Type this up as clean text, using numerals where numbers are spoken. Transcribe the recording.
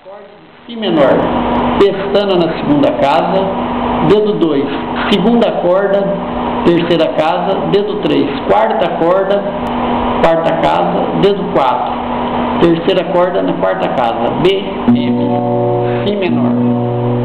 Acorde de Si menor, pestana na segunda casa, dedo 2, segunda corda, terceira casa, dedo 3, quarta corda, quarta casa, dedo 4, terceira corda na quarta casa, B, M, Si menor.